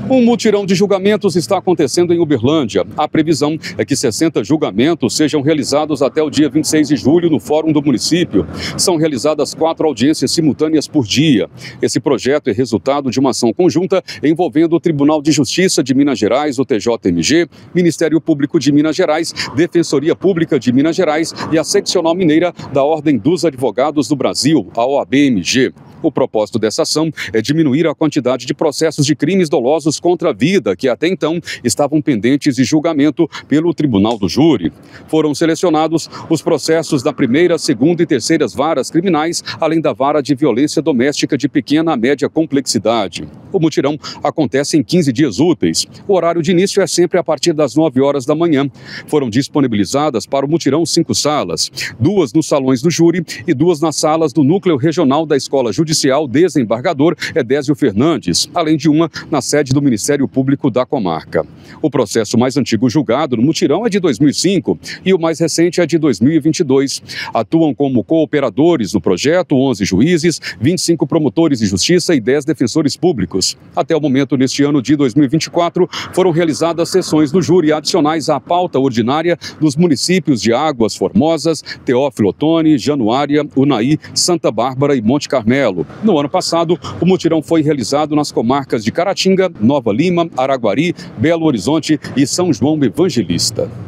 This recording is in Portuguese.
Um mutirão de julgamentos está acontecendo em Uberlândia. A previsão é que 60 julgamentos sejam realizados até o dia 26 de julho no Fórum do município. São realizadas 4 audiências simultâneas por dia. Esse projeto é resultado de uma ação conjunta envolvendo o Tribunal de Justiça de Minas Gerais, o TJMG, Ministério Público de Minas Gerais, Defensoria Pública de Minas Gerais e a Seccional Mineira da Ordem dos Advogados do Brasil, a OAB-MG. O propósito dessa ação é diminuir a quantidade de processos de crimes dolosos contra a vida que até então estavam pendentes de julgamento pelo Tribunal do Júri. Foram selecionados os processos da primeira, segunda e terceiras varas criminais, além da vara de violência doméstica de pequena a média complexidade. O mutirão acontece em 15 dias úteis. O horário de início é sempre a partir das 9 horas da manhã. Foram disponibilizadas para o mutirão 5 salas, 2 nos salões do júri e 2 nas salas do Núcleo Regional da Escola Judicial Desembargador Edésio Fernandes, além de uma na sede do Ministério Público da comarca. O processo mais antigo julgado no mutirão é de 2005 e o mais recente é de 2022. Atuam como cooperadores no projeto 11 juízes, 25 promotores de justiça e 10 defensores públicos. Até o momento, neste ano de 2024, foram realizadas sessões do júri adicionais à pauta ordinária dos municípios de Águas Formosas, Teófilo Otoni, Januária, Unai, Santa Bárbara e Monte Carmelo. No ano passado, o mutirão foi realizado nas comarcas de Caratinga, Nova Lima, Araguari, Belo Horizonte e São João Evangelista.